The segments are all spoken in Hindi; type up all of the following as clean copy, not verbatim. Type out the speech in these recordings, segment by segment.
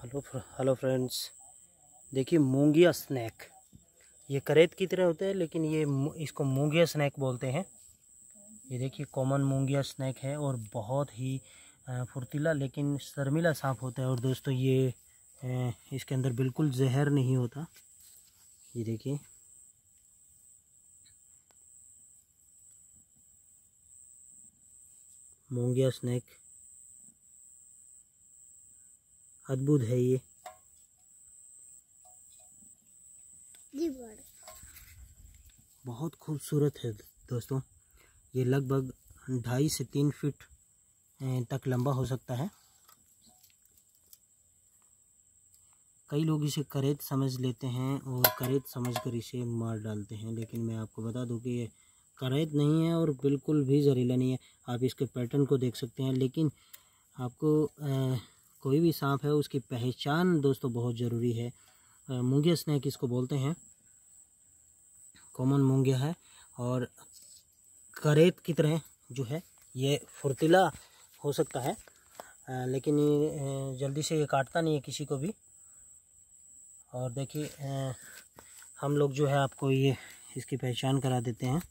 हेलो फ्रेंड्स, देखिए मूंगिया स्नैक। ये करेत की तरह होता है लेकिन ये इसको मूंगिया स्नैक बोलते हैं। ये देखिए कॉमन मूंगिया स्नैक है और बहुत ही फुर्तीला लेकिन शर्मीला सांप होता है। और दोस्तों ये इसके अंदर बिल्कुल जहर नहीं होता। ये देखिए मूंगिया स्नैक अद्भुत है। ये बहुत खूबसूरत है दोस्तों। ये लगभग 2.5 से 3 फीट तक लंबा हो सकता है। कई लोग इसे करेत समझ लेते हैं और करेत समझकर इसे मार डालते हैं, लेकिन मैं आपको बता दूं कि ये करेत नहीं है और बिल्कुल भी जहरीला नहीं है। आप इसके पैटर्न को देख सकते हैं, लेकिन आपको कोई भी सांप है उसकी पहचान दोस्तों बहुत ज़रूरी है। मूंगिया स्नैक इसको बोलते हैं, कॉमन मूंगिया है और करेत की तरह जो है ये फुर्तीला हो सकता है, लेकिन ये जल्दी से ये काटता नहीं है किसी को भी। और देखिए हम लोग जो है आपको ये इसकी पहचान करा देते हैं।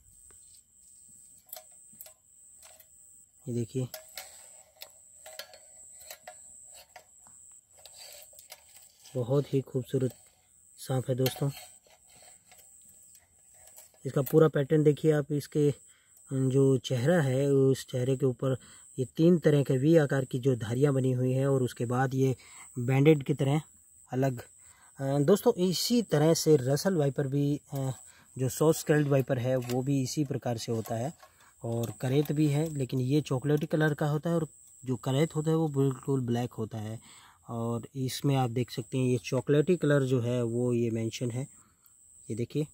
ये देखिए बहुत ही खूबसूरत सांप है दोस्तों। इसका पूरा पैटर्न देखिए आप। इसके जो चेहरा है उस चेहरे के ऊपर ये 3 तरह के वी आकार की जो धारियां बनी हुई है और उसके बाद ये बैंडेड की तरह अलग। दोस्तों इसी तरह से रसल वाइपर भी जो सॉफ्ट स्केल्ड वाइपर है वो भी इसी प्रकार से होता है। और करेत भी है, लेकिन ये चॉकलेटी कलर का होता है और जो करेत होता है वो बिल्कुल ब्लैक होता है। और इसमें आप देख सकते हैं ये चॉकलेटी कलर जो है वो ये मेंशन है। ये देखिए,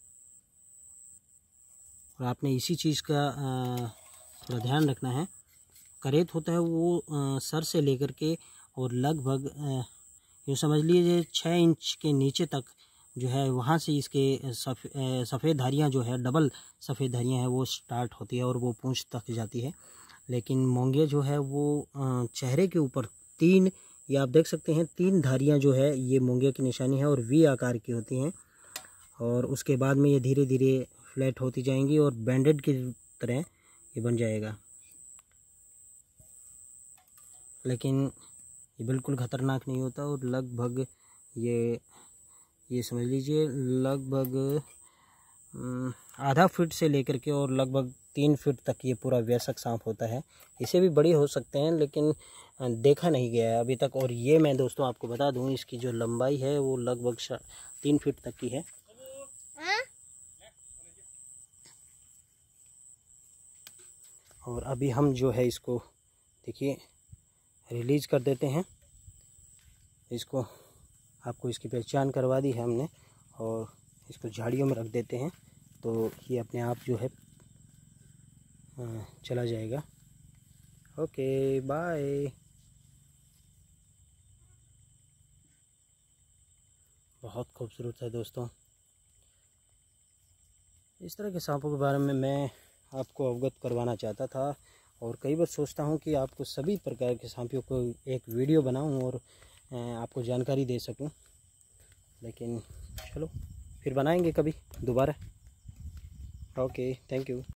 और आपने इसी चीज़ का थोड़ा ध्यान रखना है। करेत होता है वो सर से लेकर के और लगभग यूँ समझ लीजिए 6 इंच के नीचे तक जो है वहाँ से इसके सफ़ेद धारियाँ जो है, डबल सफ़ेद धारियाँ हैं वो स्टार्ट होती है और वो पूंछ तक जाती है। लेकिन मूंगिया जो है वो चेहरे के ऊपर 3, ये आप देख सकते हैं 3 धारियाँ जो है ये मूंगिया की निशानी है और वी आकार की होती हैं। और उसके बाद में ये धीरे धीरे फ्लैट होती जाएंगी और बैंडेड की तरह ये बन जाएगा। लेकिन ये बिल्कुल ख़तरनाक नहीं होता और लगभग ये समझ लीजिए लगभग आधा फीट से लेकर के और लगभग 3 फीट तक ये पूरा वयस्क सांप होता है। इसे भी बड़ी हो सकते हैं लेकिन देखा नहीं गया है अभी तक। और ये मैं दोस्तों आपको बता दूं इसकी जो लंबाई है वो लगभग 3 फीट तक की है। और अभी हम जो है इसको देखिए रिलीज़ कर देते हैं। इसको आपको इसकी पहचान करवा दी है हमने और इसको झाड़ियों में रख देते हैं तो ये अपने आप जो है चला जाएगा। Okay bye. बहुत खूबसूरत है दोस्तों। इस तरह के सांपों के बारे में मैं आपको अवगत करवाना चाहता था और कई बार सोचता हूं कि आपको सभी प्रकार के सांपों को एक वीडियो बनाऊं और आपको जानकारी दे सकूं, लेकिन चलो फिर बनाएंगे कभी दोबारा। Okay, thank you.